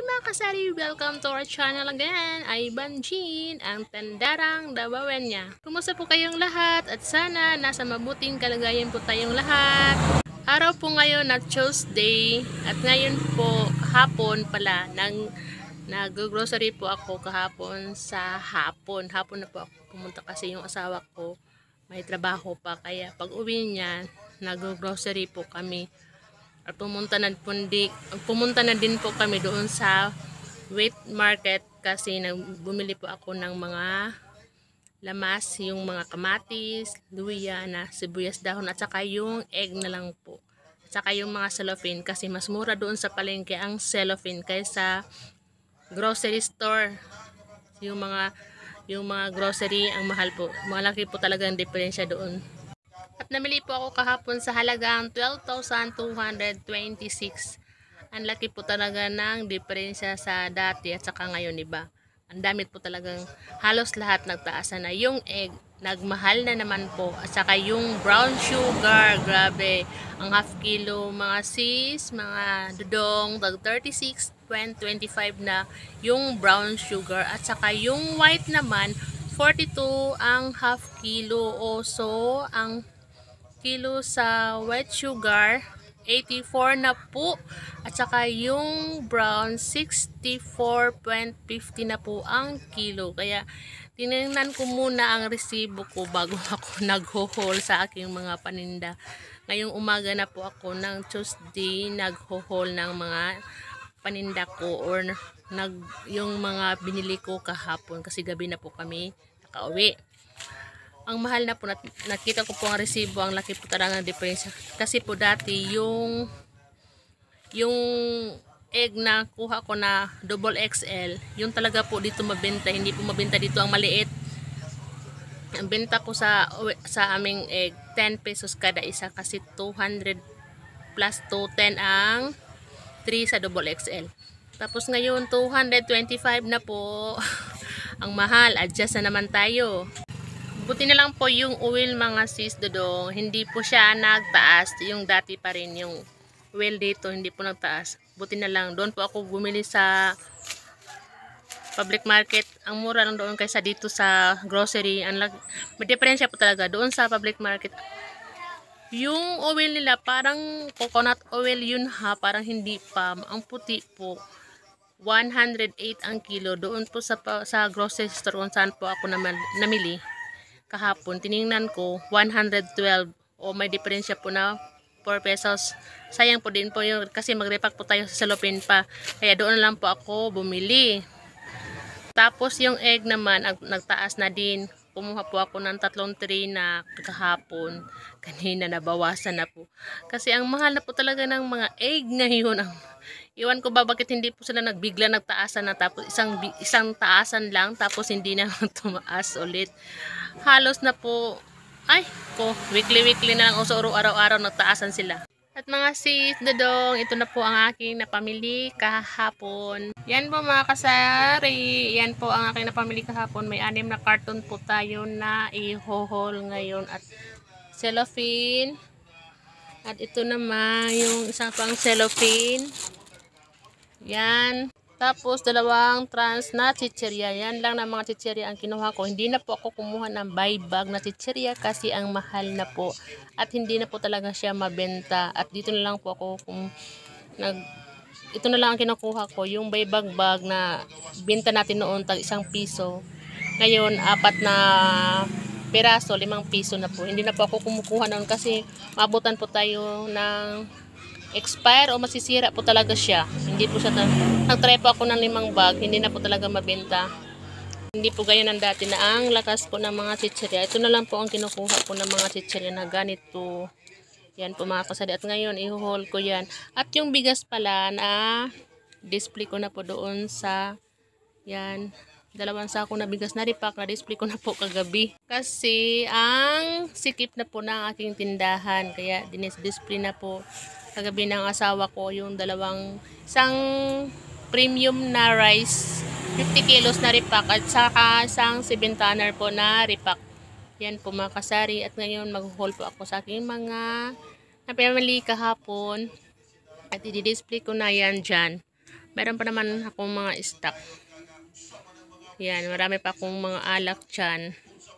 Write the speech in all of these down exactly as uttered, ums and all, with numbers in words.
mga kasari! Welcome to our channel again! Ay Banjin, ang tendarang dabawen niya. Kumusta po kayong lahat at sana nasa mabuting kalagayan po tayong lahat. Araw po ngayon na Tuesday at ngayon po kahapon pala nang nag-grocery po ako kahapon sa hapon. Hapon na po ako pumunta kasi yung asawa ko may trabaho pa kaya pag uwi niya nag-grocery po kami. At pumunta na, pundi, pumunta na din po kami doon sa wheat market kasi bumili po ako ng mga lamas, yung mga kamatis, luya na sibuyas dahon at saka yung egg na lang po. At saka yung mga cellophane kasi mas mura doon sa palengke ang cellophane kaysa grocery store. Yung mga yung mga grocery ang mahal po. Malaki po talaga ang diferensya doon. At namili po ako kahapon sa halagang twelve thousand two hundred twenty-six. Ang laki po talaga ng diferensya sa dati at saka ngayon, diba? Ang damit po talagang halos lahat nagtaasan na. Yung egg, nagmahal na naman po. At saka yung brown sugar, grabe. Ang half kilo, mga sis, mga dudong, tag thirty-six, twenty-five na yung brown sugar. At saka yung white naman, forty-two ang half kilo. O so, ang kilo sa white sugar eighty-four na po at saka yung brown sixty-four fifty na po ang kilo. Kaya tinignan ko muna ang resibo ko bago ako nagho-haul sa aking mga paninda. Ngayong umaga na po ako ng Tuesday nagho-haul ng mga paninda ko or nag yung mga binili ko kahapon kasi gabi na po kami nakauwi. Ang mahal na po, nakita ko po ang resibo, ang laki po talaga ng diferensya. Kasi po dati yung yung egg na kuha ko na double X L, yung talaga po dito mabenta, hindi po mabenta dito ang maliit. Ang benta ko sa sa aming egg, ten pesos kada isa kasi two hundred plus two ten ang three sa double X L. Tapos ngayon two hundred twenty-five na po. Ang mahal, adjust na naman tayo. Buti na lang po yung oil mga sis dodong, hindi po siya nagtaas, yung dati pa rin yung oil dito, hindi po nagtaas. Buti na lang, doon po ako bumili sa public market, ang mura lang doon kaysa dito sa grocery. Ang may diferensya po talaga doon sa public market. Yung oil nila parang coconut oil yun ha, parang hindi pa, ang puti po. one hundred eight ang kilo doon po sa, sa grocery store kung saan po ako naman namili. Kahapon, tiningnan ko, one hundred twelve o may diferensya po na four pesos. Sayang po din po yun kasi mag-repack po tayo sa cellophane pa. Kaya doon lang po ako bumili. Tapos yung egg naman, nagtaas na din. Kumuha po ako ng tatlong tray na kahapon. Kanina nabawasan na po. Kasi ang mahal na po talaga ng mga egg ngayon. Iwan ko ba bakit hindi po sila nagbigla nagtaasan na tapos isang, isang taasan lang tapos hindi na tumaas ulit. Halos na po, ay ko, weekly-weekly na lang o so araw-araw nagtaasan sila. At mga sis, dodong, ito na po ang aking napamili kahapon. Yan po mga kasari, yan po ang aking napamili kahapon. May anim na karton po tayo na i-haul ngayon at cellophane. At ito naman yung isang pang cellophane. Yan. Tapos, dalawang trans na chichirya. Yan lang na mga chichirya ang kinuha ko. Hindi na po ako kumuha ng buy bag na chichirya kasi ang mahal na po. At hindi na po talaga siya mabenta. At dito na lang po ako kung nag... Ito na lang ang kinukuha ko. Yung buy bag bag na binta natin noon tag isang piso. Ngayon, apat na piraso, limang piso na po. Hindi na po ako kumukuha noon kasi maabutan po tayo ng expire o masisira po talaga siya. Hindi po siya, nag-try po ako ng limang bag, hindi na po talaga mabenta. Hindi po ganyan ang dati na ang lakas po ng mga chichirya. Ito na lang po ang kinukuha po ng mga chichirya na ganito. Yan po mga kasari. At ngayon, i-haul ko yan. At yung bigas pala na display ko na po doon sa yan. Dalawang sako na bigas na repack na display ko na po kagabi. Kasi ang sikip na po ng aking tindahan. Kaya dinis-display na po kagabi ng asawa ko yung dalawang isang premium na rice fifty kilos na repack at saka isang seven tonner po na repack. Yan po mga kasari. At ngayon mag-haul po ako sa aking mga napamili kahapon at i-display ko na yan dyan Meron pa naman akong mga stock. Yan, marami pa akong mga alak dyan.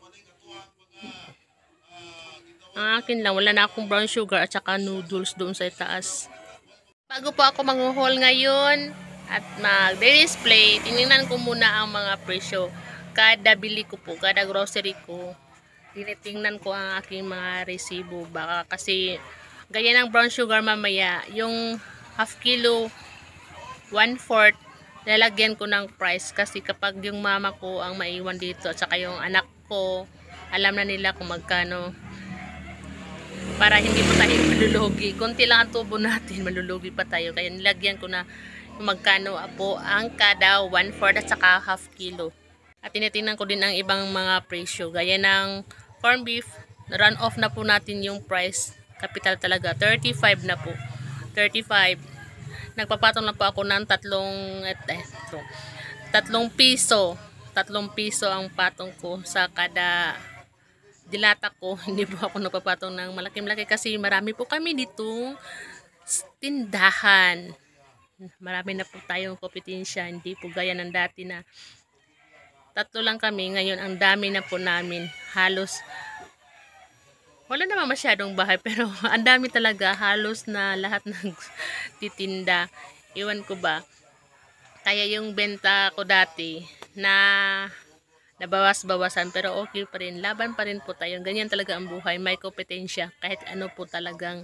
Ang akin lang, wala na akong brown sugar at saka noodles doon sa itaas. Bago po ako mag-haul ngayon at mag-display, tinignan ko muna ang mga presyo. Kada bili ko po, kada grocery ko, tinitingnan ko ang aking mga resibo. Baka kasi, gaya ng brown sugar mamaya, yung half kilo, one fourth, lalagyan ko ng price. Kasi kapag yung mama ko ang maiwan dito at saka yung anak ko, alam na nila kung magkano. Para hindi pa tayo malulugi. Kunti lang ang tubo natin, malulugi pa tayo. Kaya nilagyan ko na magkano po ang kada one fourth at saka half kilo. At tinitingnan ko din ang ibang mga presyo. Gaya ng corn beef, run off na po natin yung price. Capital talaga, thirty-five na po. thirty-five. Nagpapatong lang po ako ng tatlong, eh, ito, tatlong piso. Tatlong piso ang patong ko sa kada dilata ko. Hindi po ako nagpapatong ng malaki-malaki kasi marami po kami ditong tindahan. Marami na po tayong kompetensya. Hindi po gaya ng dati na tatlo lang kami. Ngayon ang dami na po namin. Halos wala naman masyadong bahay pero ang dami talaga. Halos na lahat ng titinda. Iwan ko ba. Kaya yung benta ko dati na nabawas-bawasan pero okay pa rin. Laban pa rin po tayo. Ganyan talaga ang buhay. May kompetensya. Kahit ano po talagang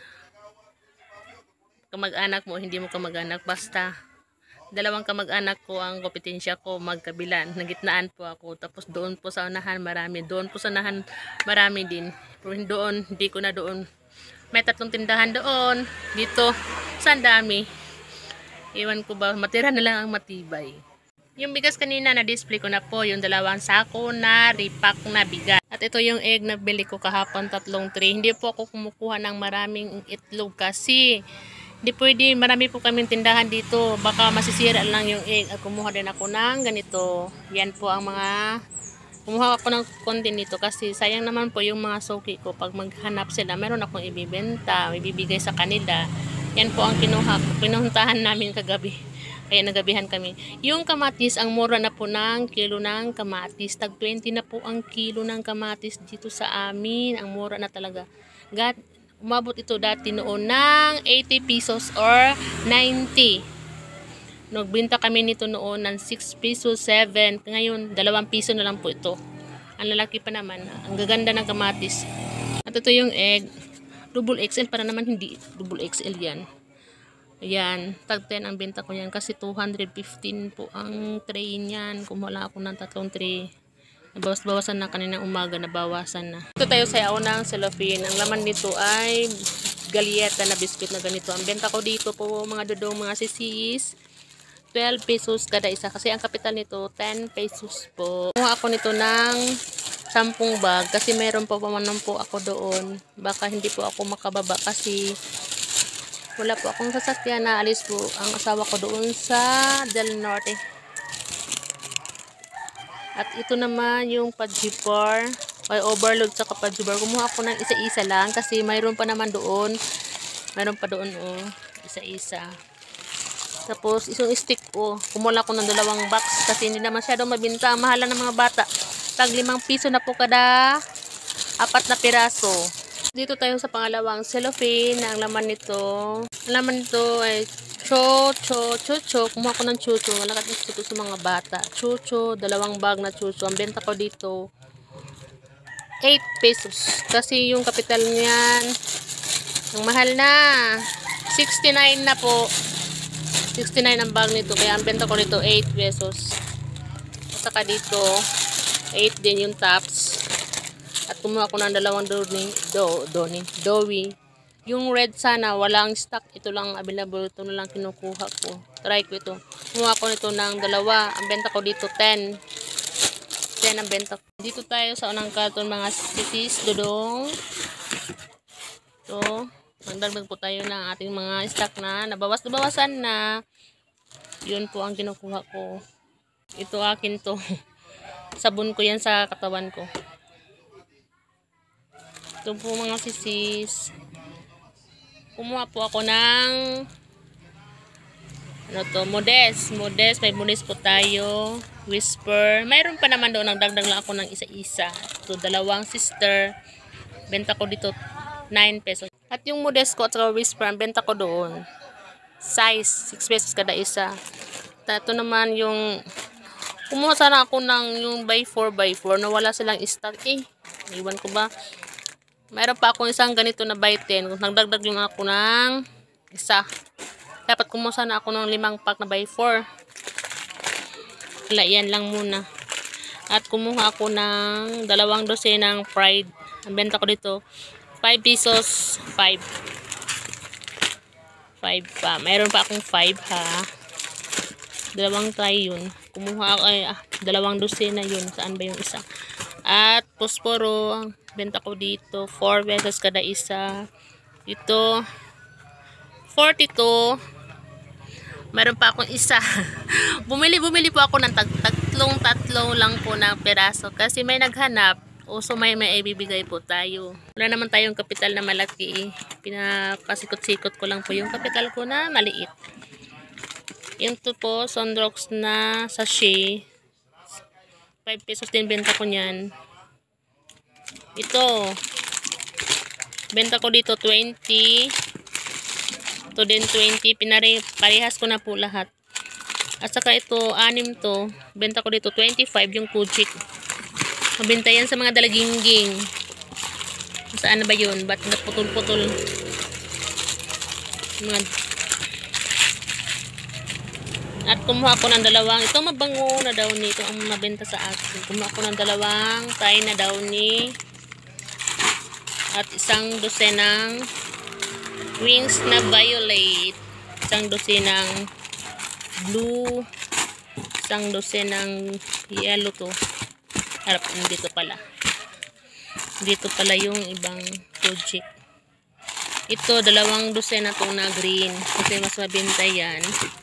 kamag-anak mo, hindi mo kamag-anak. Basta dalawang kamag-anak ko ang kompetensya ko magkabilan. Nagitnaan po ako. Tapos doon po sa unahan marami. Doon po sa unahan marami din. Pero doon, hindi ko na doon. May tatlong tindahan doon. Dito, saan dami. Iwan ko ba, matira na lang ang matibay. Yung bigas kanina na-display ko na po. Yung dalawang sako na repack na bigas. At ito yung egg na bili ko kahapon, tatlong tray. Hindi po ako kumukuha ng maraming itlog kasi hindi pwede, marami po kaming tindahan dito. Baka masisira lang yung egg. At kumuha din ako ng ganito. Yan po ang mga, kumuha ako ng konti nito kasi sayang naman po yung mga suki ko. Pag maghanap sila, meron akong ibibenta, ibibigay sa kanila. Yan po ang kinuha ko. Pinuntahan namin kagabi. Kaya nagabihan kami. Yung kamatis, ang mura na po ng kilo ng kamatis. Tag twenty na po ang kilo ng kamatis dito sa amin. Ang mura na talaga. God, umabot ito dati noon ng eighty pesos or ninety. Nagbenta kami nito noon ng six pesos, seven. Ngayon, dalawang piso na lang po ito. Ang lalaki pa naman. Ang gaganda ng kamatis. At ito yung egg. Double X L para naman hindi. Double X L yan. Ayan. Tag ten ang benta ko yan. Kasi two hundred fifteen po ang tray niyan. Kumuha ako ng tatlong tray. Nabawas-bawasan na kaninang umaga, nabawasan na. Ito tayo sa ng cellophane. Ang laman nito ay galieta na biscuit na ganito. Ang benta ko dito po mga dodong mga sisis, twelve pesos kada isa. Kasi ang kapital nito, ten pesos po. Kumuha ako nito ng sampung bag. Kasi meron pa paman po ako doon. Baka hindi po ako makababa kasi wala po akong sasakyan. Naalis po ang asawa ko doon sa Del Norte. At ito naman yung pajipar, ay overload sa kapajipar. Kumuha ako ng isa-isa lang kasi mayroon pa naman doon. Mayroon pa doon oh, isa-isa. Tapos isang stick ko, oh, kumuha ako ng dalawang box kasi hindi na masyadong mabinta. Mahalan ng mga bata. Tag limang piso na po kada apat na piraso. Dito tayo sa pangalawang cellophane na ang laman nito. Ang laman nito ay Chocho, chocho, kumuha ko ng chocho. Malakat ng chocho sa mga bata. Chocho, dalawang bag na chocho. Ang benta ko dito, eight pesos. Kasi yung kapital niyan, ang mahal na. sixty-nine na po. sixty-nine ang bag nito. Kaya ang benta ko dito, eight pesos. At saka dito, eight din yung tops. At kumuha ko ng dalawang doni, do, doni, dowi. Yung red sana, walang stock. Ito lang available. Ito na lang kinukuha ko. Try ko ito. Kumuha ko nito ng dalawa. Ang benta ko dito, ten. ten ang benta ko. Dito tayo sa unang karton, mga sisis, dudong. Ito. Magdagdag po tayo ng ating mga stock na nabawas-bawasan na. Yun po ang kinukuha ko. Ito akin to. Sabon ko yan sa katawan ko. Ito po mga sisis. Kumuha po ako ng Ano to? Modest. Modest. May modest po tayo. Whisper. Mayroon pa naman doon. Nagdagdag lang ako ng isa-isa. Ito, dalawang sister. Benta ko dito nine pesos. At yung modest ko at saka whisper, ang benta ko doon. Size. six pesos kada isa. Ito naman yung kumuha sana ako ng yung by four by four na wala silang stock eh. Iwan ko ba? Mayroon pa akong isang ganito na by ten. Nagdagdag yung ako ng isa. Dapat kumuha sana ako ng limang pack na by four. Wala, yan lang muna. At kumuha ako ng dalawang dosenang fried. Ang benta ko dito, five pesos, five. five pa. Mayroon pa akong five ha. Dalawang try yun. Kumuha ako, ay, ah, dalawang dosena yun. Saan ba yung isa? At posporo, ang benta ko dito, four pesos kada isa. Ito, forty-two. Meron pa akong isa. Bumili-bumili po ako ng tag tatlong-tatlong lang po na peraso. Kasi may naghanap. O so may may ibibigay po tayo. Wala naman tayong kapital na malaki. Pinapasikot-sikot ko lang po yung kapital ko na maliit. Yung to po, Sunrox na sachet. five pesos din benta ko niyan. Ito. Benta ko dito twenty. Ito din twenty. Pinare, parehas ko na po lahat. At saka ito, anim to. Benta ko dito twenty-five yung kujik. Mabenta yan sa mga dalagingging. Saan na ba yun? Ba't naputol-putol? Mga... At kumuha ako ng dalawang, ito mabango na daw ni, ito ang mabenta sa akin. Kumuha ako ng dalawang tayo na daw ni. At isang dosenang wings na violet. Isang dosenang blue. Isang dosenang yellow to. Harap, dito pala. Dito pala yung ibang project. Ito, dalawang dosena to na green. Kasi mas mabenta yan.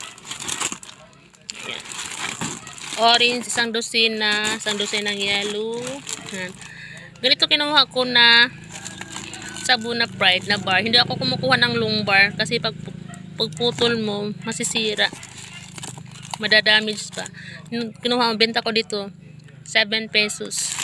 Yan. Orange, isang dosena. Isang dosena ng yellow. Yan. Ganito kinuha ko na sabon na Pride na bar. Hindi ako kumukuha ng long bar. Kasi pag pagputol mo, masisira. Madadamage pa. Kinuha, benta ko dito. seven pesos.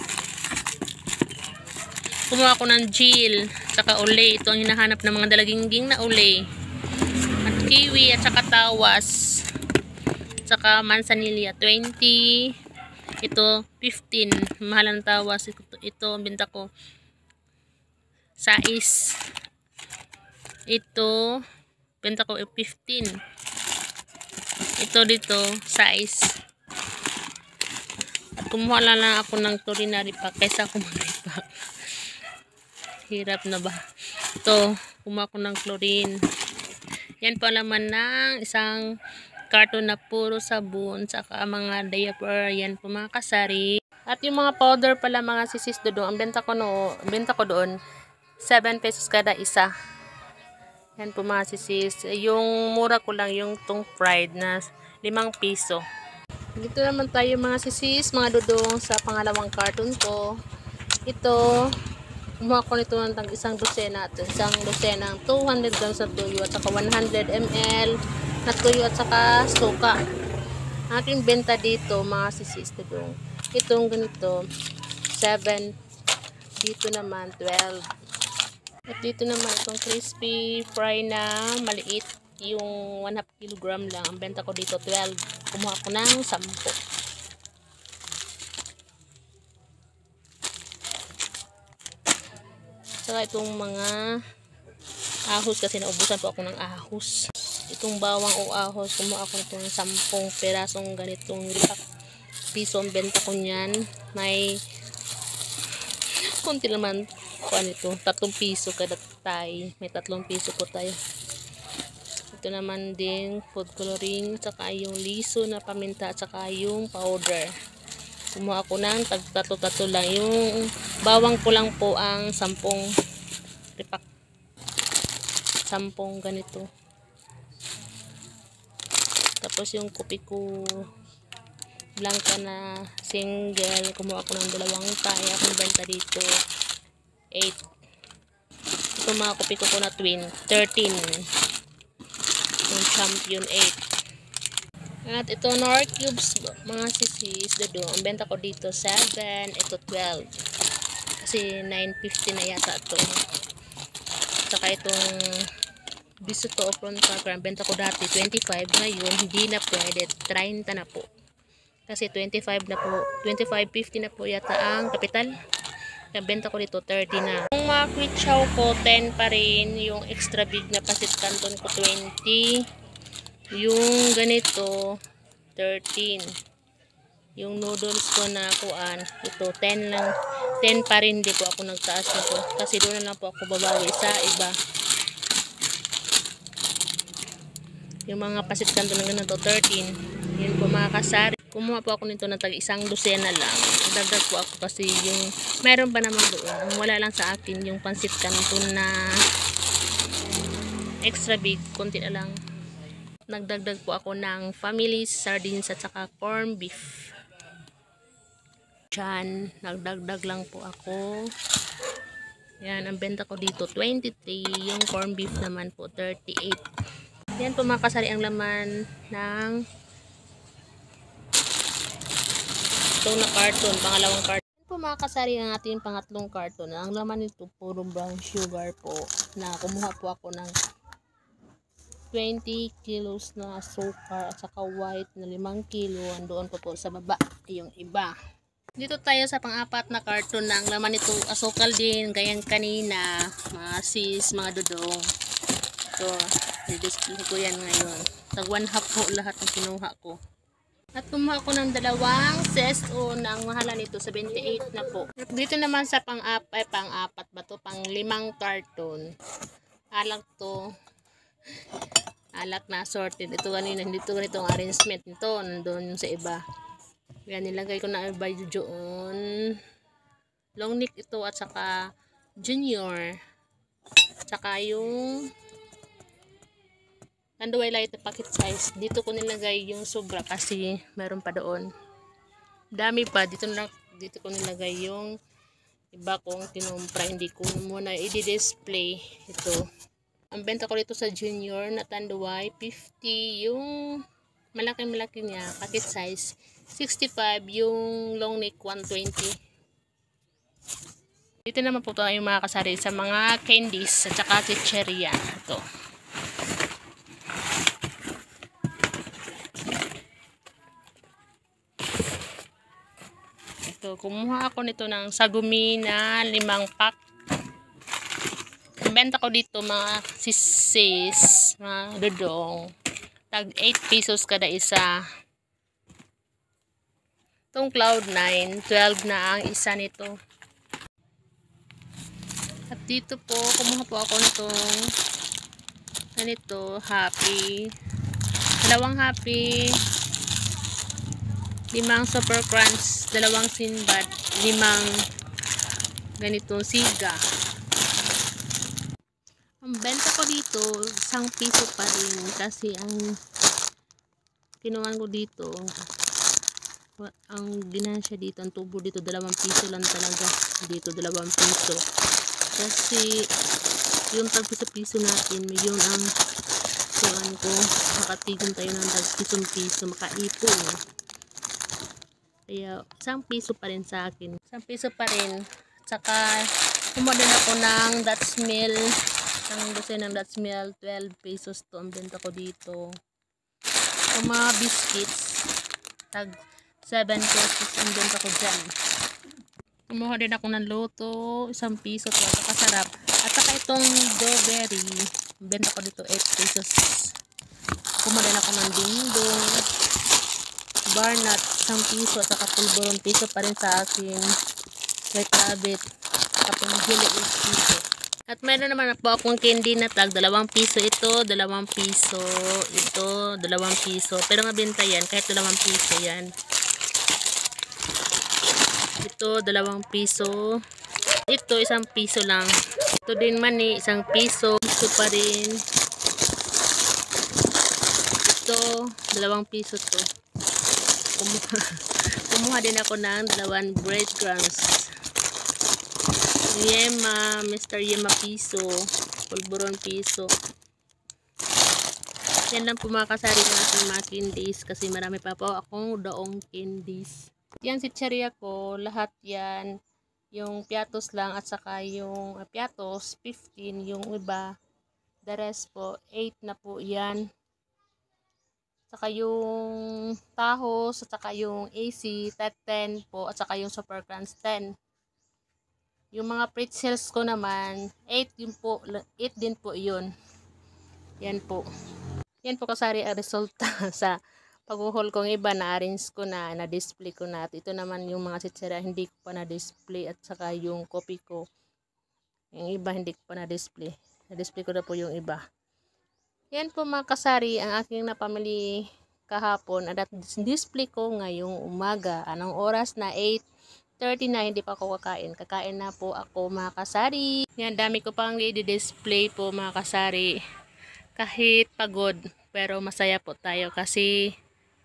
Kumuha ako ng gel, saka olay. Ito ang hinahanap ng mga dalagingging na olay. At kiwi, at saka tawas. Saka mansanilla, twenty. Ito, fifteen. Mahal ang tawas. Ito, ito ang binta ko. Sais. Ito, binta ko fifteen. Ito dito, size. At kumuha lang, lang ako ng culinary pack kaysa ako mag-repack. Hirap na ba? Ito, kumuha ko ng chlorine. Yan po naman ng isang carton na puro sabon, saka mga diaper, yan po mga kasari. At yung mga powder pala mga sisis doon, ang benta ko, no, benta ko doon, seven pesos kada isa. Yan po mga sisis. Yung mura ko lang yung tong fried na limang piso. Dito naman tayo mga sisis, mga dudong sa pangalawang carton ko. Ito, kumuha ko nito ng isang dosena at isang dosena ng two hundred grams na tuyo at saka one hundred milliliters na tuyo at saka suka. Aking benta dito mga sisis dudong. Itong ganito, seven. Dito naman, twelve. At dito naman itong crispy fry na maliit. Yung one half kilogram lang. Ang benta ko dito, twelve. Kumuha ko ng ten. Saka itong mga ahos kasi naubusan po ako ng ahos. Itong bawang o ahos, kumuha ako itong ten perasong ganitong ripak. Piso ang benta ko niyan. May konti naman po ito. Tatlong piso kada tayo. May tatlong piso po tayo. Ito naman din food coloring, saka yung liso na paminta, saka yung powder. Kumuha ako ng tag-tato-tato lang. Yung bawang ko lang po ang sampung ripak. Sampung ganito. Tapos yung kopi ko blanca na single, kumuha ako ng dalawang tayo. Akong benta dito eight. Ito mga kopi ko po na twin, thirteen. Yung champion eight. At ito, Nor Cubes, mga sisis, dado. Ang benta ko dito, seven. Ito, twelve. Kasi nine fifty na yata ito. Saka itong Bisuto o front cover, ang benta ko dati, twenty-five. Ngayon, hindi na pwede. thirty na po. Kasi twenty-five na po. twenty-five fifty na po yata ang kapital. Ang benta ko dito, thirty na. Yung mga quick chow ko, ten pa rin. Yung extra big na pasit canton ko, twenty. Yung ganito, thirteen. Yung noodles ko na kuan, ito, ten lang. ten pa rin, hindi po ako nagtaas nito. Kasi doon na lang po ako babawi sa iba. Yung mga pasit canton na ganito, thirteen. Yun po mga kasari. Kumuha po ako nito na tag isang dosena lang. Dagdag po ako kasi yung meron pa naman doon. Ang wala lang sa akin yung pansit canton na extra big, konti na lang. Nagdagdag po ako ng family sardines at saka corn beef. Diyan, nagdagdag lang po ako. Yan, ang benta ko dito, twenty-three. Yung corn beef naman po, thirty-eight. Yan po mga kasari ang laman ng ito na carton, pangalawang carton. Yan po mga kasari ang ating pangatlong carton. Ang laman nito, puro brown sugar po. Na kumuha po ako ng twenty kilos na sukar at saka white na limang kilo. Andoon po po sa baba yung iba. Dito tayo sa pang-apat na karton na ang laman nito asukal din gayang kanina, mga sis, mga dudong. Ito, i-display ko yan ngayon. Tag one half po lahat ng kinuha ko. At kumuha ko ng dalawang sesto na ang mahala nito, seventy-eight na po. Dito naman sa pang-apat, eh, pang-apat ba to? Pang limang karton. Alak to. Alak na assorted. Ito kanina, dito ganitong arrangement nito. Nandun sa iba. Yan, nilagay ko na iba doon. Long neck ito at saka junior. At saka yung Kanduay light na packet size. Dito ko nilagay yung sobra kasi meron pa doon. Dami pa. Dito, na, dito ko nilagay yung iba kong tinumpra. Hindi ko muna i-display ito. Ang benta ko dito sa junior na tanduay, fifty. Yung malaki-malaki niya, packet size, sixty-five. Yung long neck, one twenty. Dito naman po tayo yung mga kasari sa mga candies at saka chicheria. Ito. Ito, kumuha ako nito ng sagumi na limang pack. Ang benta ko dito mga sisis, mga dodong. Tag eight pesos kada isa. Itong cloud nine, twelve na ang isa nito. At dito po, kumuha po ako nitong ganito, happy. Dalawang happy. Limang super crunch, dalawang sinbad, limang ganito siga. Ang benta ko dito, isang piso pa rin kasi ang kinuhan ko dito, ang ginansya dito, ang tubo dito, dalawang piso lang talaga. Dito, dalawang piso. Kasi yung tag piso-piso natin, yun ang kuhan ko, makatigin tayo ng tag pisong-piso, makaipon. Kaya, isang piso pa rin sa akin. Isang piso pa rin. Tsaka, kumuha din ako ng Dutch Mill. Isang dosen ng Dutch Mill. twelve pesos to ang benta ko dito. Yung mga biscuits, tag seven pesos ang benta ko dyan. Kumuha din ako ng loto. Isang piso to. Kasarap. At saka itong strawberry. Ang benta ko dito, eight pesos. Kumuha din ako ng dingdong. Barnut, isang piso at saka pulboron, piso pa rin sa akin. White rabbit, kapag hili, eight piso. At meron naman po akong candy na tag, dalawang piso ito, dalawang piso ito, dalawang piso. Pero mabenta yan, kahit dalawang piso yan. Ito, dalawang piso. Ito, isang piso lang. Ito din mani, isang piso. Piso pa rin. Ito, dalawang piso to. Kumuha, kumuha din ako ng dalawang breadcrumbs. Yema, Mister Yema piso, pulburon piso. Yan lang po mga kasari ng aking mga candies kasi marami pa po akong daong candies. Yan si chichirya ko, lahat yan. Yung piatos lang at saka yung uh, piatos, fifteen. Yung iba, the rest po, eight na po yan. Saka yung tahos, at saka yung A C, ten po, at saka yung super crunch, ten. Yung mga pretzels ko naman, eight yun po, eight din po yun. Yan po. Yan po kasari ang resulta sa pag-haul kong iba na arrange ko na, na-display ko na. At ito naman yung mga chichirya hindi ko pa na-display at saka yung coffee ko. Yung iba hindi ko pa na-display. Na-display ko na po yung iba. Yan po mga kasari ang aking napamili kahapon at display ko ngayong umaga. Anong oras na? eight thirty na, hindi pa ako kakain. Kakain na po ako mga kasari. Yan, dami ko pang i-display po mga kasari. Kahit pagod, pero masaya po tayo kasi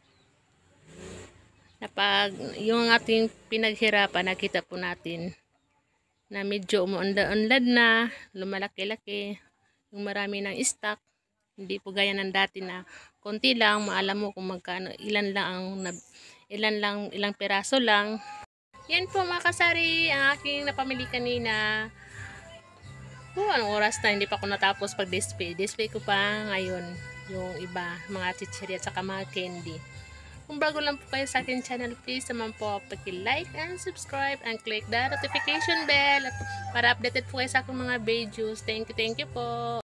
napag yung ating pinaghirapan, nakita po natin na medyo umuunlad na, lumalaki-laki, yung marami ng stock, hindi po gaya ng dati na konti lang, maalam mo kung magkano, ilan lang ang ilan lang, ilang piraso lang. Yan po mga kasari ang aking napamili kanina. Oh, anong oras na, hindi pa ako natapos pag-display. Display ko pa ngayon yung iba, mga chichirya at saka mga candy. Kung bago lang po kayo sa akin channel, please naman po pag-like and subscribe and click the notification bell para updated po kayo sa aking mga videos. Thank you, thank you po.